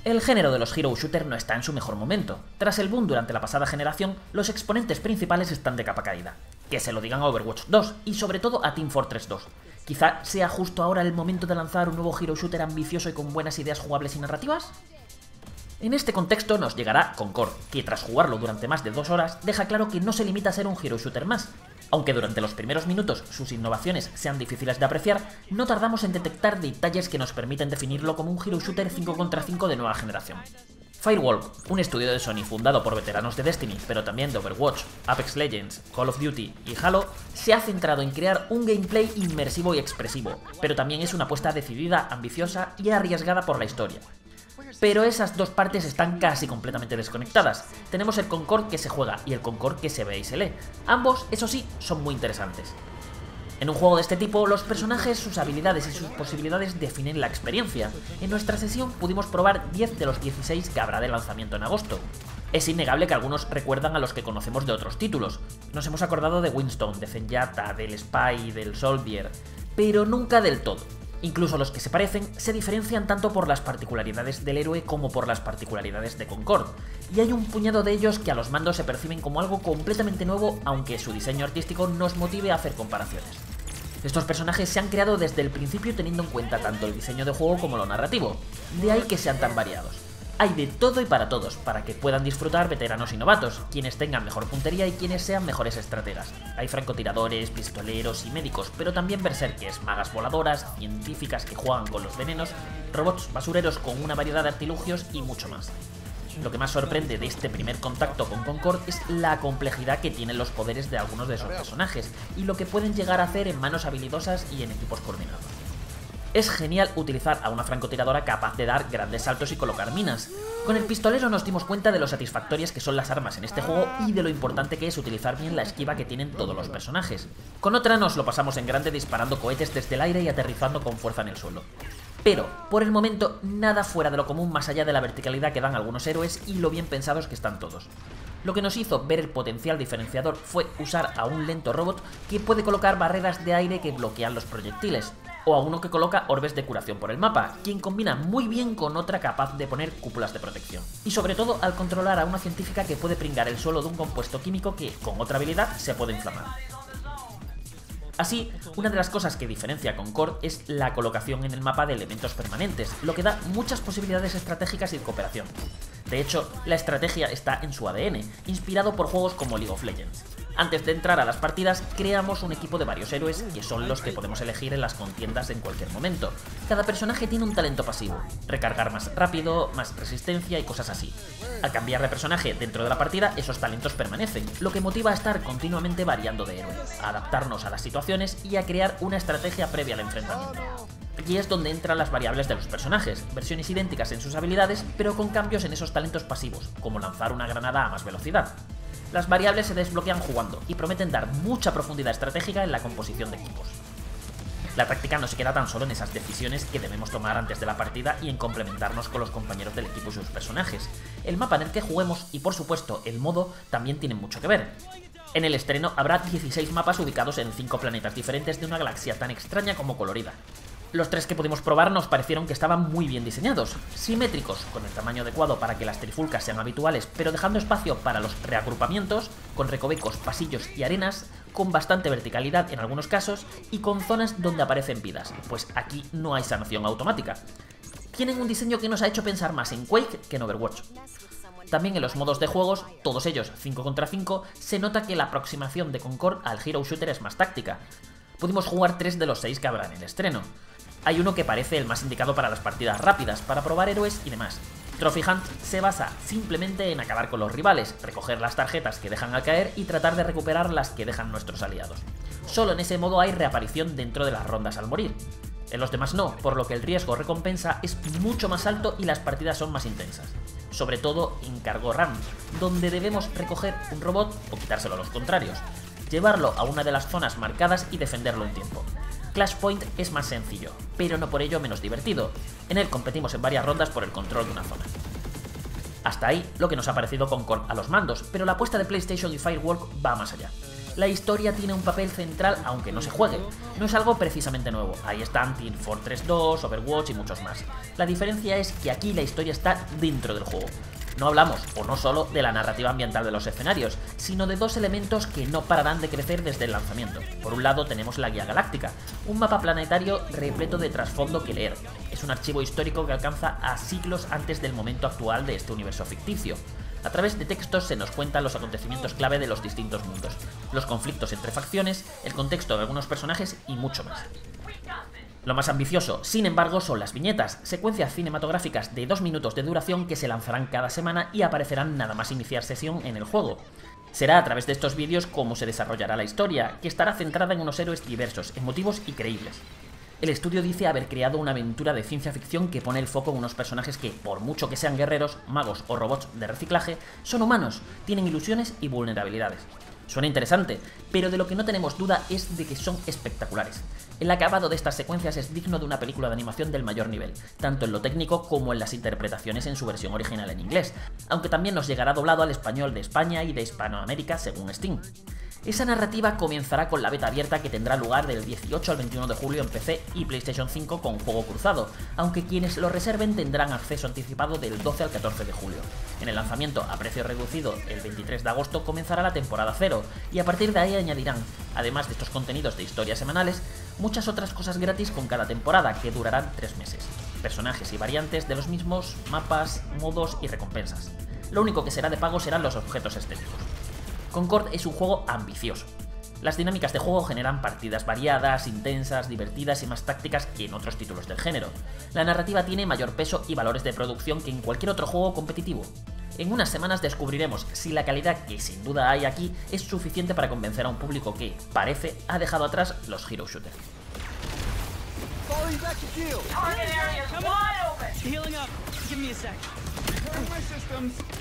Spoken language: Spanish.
El género de los Hero Shooter no está en su mejor momento. Tras el boom durante la pasada generación, los exponentes principales están de capa caída. Que se lo digan a Overwatch 2 y sobre todo a Team Fortress 2. Quizá sea justo ahora el momento de lanzar un nuevo Hero Shooter ambicioso y con buenas ideas jugables y narrativas. En este contexto nos llegará Concord, que tras jugarlo durante más de 2 horas deja claro que no se limita a ser un Hero Shooter más. Aunque durante los primeros minutos sus innovaciones sean difíciles de apreciar, no tardamos en detectar detalles que nos permiten definirlo como un Hero Shooter 5 contra 5 de nueva generación. Firewall, un estudio de Sony fundado por veteranos de Destiny, pero también de Overwatch, Apex Legends, Call of Duty y Halo, se ha centrado en crear un gameplay inmersivo y expresivo, pero también es una apuesta decidida, ambiciosa y arriesgada por la historia. Pero esas dos partes están casi completamente desconectadas. Tenemos el Concord que se juega y el Concord que se ve y se lee. Ambos, eso sí, son muy interesantes. En un juego de este tipo, los personajes, sus habilidades y sus posibilidades definen la experiencia. En nuestra sesión pudimos probar 10 de los 16 que habrá de lanzamiento en agosto. Es innegable que algunos recuerdan a los que conocemos de otros títulos. Nos hemos acordado de Winston, de Zenyatta, del Spy, del Soldier, pero nunca del todo. Incluso los que se parecen se diferencian tanto por las particularidades del héroe como por las particularidades de Concord, y hay un puñado de ellos que a los mandos se perciben como algo completamente nuevo, aunque su diseño artístico nos motive a hacer comparaciones. Estos personajes se han creado desde el principio teniendo en cuenta tanto el diseño de juego como lo narrativo, de ahí que sean tan variados. Hay de todo y para todos, para que puedan disfrutar veteranos y novatos, quienes tengan mejor puntería y quienes sean mejores estrategas. Hay francotiradores, pistoleros y médicos, pero también berserkers, magas voladoras, científicas que juegan con los venenos, robots basureros con una variedad de artilugios y mucho más. Lo que más sorprende de este primer contacto con Concord es la complejidad que tienen los poderes de algunos de esos personajes, y lo que pueden llegar a hacer en manos habilidosas y en equipos coordinados. Es genial utilizar a una francotiradora capaz de dar grandes saltos y colocar minas. Con el pistolero nos dimos cuenta de lo satisfactorias que son las armas en este juego y de lo importante que es utilizar bien la esquiva que tienen todos los personajes. Con otra nos lo pasamos en grande disparando cohetes desde el aire y aterrizando con fuerza en el suelo. Pero, por el momento, nada fuera de lo común más allá de la verticalidad que dan algunos héroes y lo bien pensados que están todos. Lo que nos hizo ver el potencial diferenciador fue usar a un lento robot que puede colocar barreras de aire que bloquean los proyectiles, o a uno que coloca orbes de curación por el mapa, quien combina muy bien con otra capaz de poner cúpulas de protección. Y sobre todo al controlar a una científica que puede pringar el suelo de un compuesto químico que, con otra habilidad, se puede inflamar. Así, una de las cosas que diferencia a Concord es la colocación en el mapa de elementos permanentes, lo que da muchas posibilidades estratégicas y de cooperación. De hecho, la estrategia está en su ADN, inspirado por juegos como League of Legends. Antes de entrar a las partidas, creamos un equipo de varios héroes que son los que podemos elegir en las contiendas en cualquier momento. Cada personaje tiene un talento pasivo, recargar más rápido, más resistencia y cosas así. Al cambiar de personaje dentro de la partida, esos talentos permanecen, lo que motiva a estar continuamente variando de héroe, a adaptarnos a las situaciones y a crear una estrategia previa al enfrentamiento. Aquí es donde entran las variables de los personajes, versiones idénticas en sus habilidades, pero con cambios en esos talentos pasivos, como lanzar una granada a más velocidad. Las variables se desbloquean jugando y prometen dar mucha profundidad estratégica en la composición de equipos. La táctica no se queda tan solo en esas decisiones que debemos tomar antes de la partida y en complementarnos con los compañeros del equipo y sus personajes. El mapa en el que juguemos y por supuesto el modo también tienen mucho que ver. En el estreno habrá 16 mapas ubicados en 5 planetas diferentes de una galaxia tan extraña como colorida. Los 3 que pudimos probar nos parecieron que estaban muy bien diseñados, simétricos, con el tamaño adecuado para que las trifulcas sean habituales, pero dejando espacio para los reagrupamientos, con recovecos, pasillos y arenas, con bastante verticalidad en algunos casos, y con zonas donde aparecen vidas, pues aquí no hay sanación automática. Tienen un diseño que nos ha hecho pensar más en Quake que en Overwatch. También en los modos de juegos, todos ellos 5 contra 5, se nota que la aproximación de Concord al Hero Shooter es más táctica. Pudimos jugar 3 de los 6 que habrá en el estreno. Hay uno que parece el más indicado para las partidas rápidas, para probar héroes y demás. Trophy Hunt se basa simplemente en acabar con los rivales, recoger las tarjetas que dejan al caer y tratar de recuperar las que dejan nuestros aliados. Solo en ese modo hay reaparición dentro de las rondas al morir. En los demás no, por lo que el riesgo-recompensa es mucho más alto y las partidas son más intensas. Sobre todo en Cargo Run, donde debemos recoger un robot o quitárselo a los contrarios, llevarlo a una de las zonas marcadas y defenderlo en tiempo. Clash Point es más sencillo, pero no por ello menos divertido. En él competimos en varias rondas por el control de una zona. Hasta ahí lo que nos ha parecido Concord a los mandos, pero la apuesta de PlayStation y Firewall va más allá. La historia tiene un papel central aunque no se juegue. No es algo precisamente nuevo, ahí están Team Fortress 2, Overwatch y muchos más. La diferencia es que aquí la historia está dentro del juego. No hablamos, o no solo, de la narrativa ambiental de los escenarios, sino de dos elementos que no pararán de crecer desde el lanzamiento. Por un lado tenemos la Guía Galáctica, un mapa planetario repleto de trasfondo que leer. Es un archivo histórico que alcanza a siglos antes del momento actual de este universo ficticio. A través de textos se nos cuentan los acontecimientos clave de los distintos mundos, los conflictos entre facciones, el contexto de algunos personajes y mucho más. Lo más ambicioso, sin embargo, son las viñetas, secuencias cinematográficas de 2 minutos de duración que se lanzarán cada semana y aparecerán nada más iniciar sesión en el juego. Será a través de estos vídeos cómo se desarrollará la historia, que estará centrada en unos héroes diversos, emotivos y creíbles. El estudio dice haber creado una aventura de ciencia ficción que pone el foco en unos personajes que, por mucho que sean guerreros, magos o robots de reciclaje, son humanos, tienen ilusiones y vulnerabilidades. Suena interesante, pero de lo que no tenemos duda es de que son espectaculares. El acabado de estas secuencias es digno de una película de animación del mayor nivel, tanto en lo técnico como en las interpretaciones en su versión original en inglés, aunque también nos llegará doblado al español de España y de Hispanoamérica según Steam. Esa narrativa comenzará con la beta abierta que tendrá lugar del 18 al 21 de julio en PC y PlayStation 5 con juego cruzado, aunque quienes lo reserven tendrán acceso anticipado del 12 al 14 de julio. En el lanzamiento a precio reducido el 23 de agosto comenzará la temporada 0 y a partir de ahí añadirán, además de estos contenidos de historias semanales, muchas otras cosas gratis con cada temporada que durarán 3 meses. Personajes y variantes de los mismos, mapas, modos y recompensas. Lo único que será de pago serán los objetos estéticos. Concord es un juego ambicioso. Las dinámicas de juego generan partidas variadas, intensas, divertidas y más tácticas que en otros títulos del género. La narrativa tiene mayor peso y valores de producción que en cualquier otro juego competitivo. En unas semanas descubriremos si la calidad que sin duda hay aquí es suficiente para convencer a un público que, parece, ha dejado atrás los hero shooters. Healing up. Give me a sec. Repairing my systems.